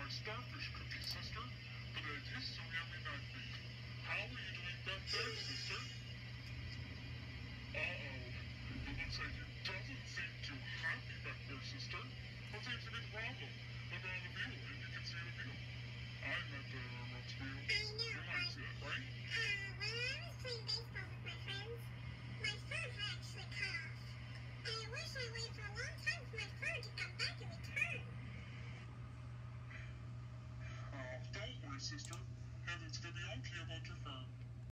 a starfish cookie, sister, but it tastes so yummy that thing. How are you doing back there, sister? Uh-oh. It looks like you doesn't seem too happy back there, sister. What seems to be the problem? Look on the view, and you can see the view. I meant the remote view. I know, You might see that, right? when I was playing baseball with my friends, my fur had actually cut off. And I wish I waited for a long time for my fur to come back and return. Oh, don't worry, sister. Heather's gonna be okay about your fur.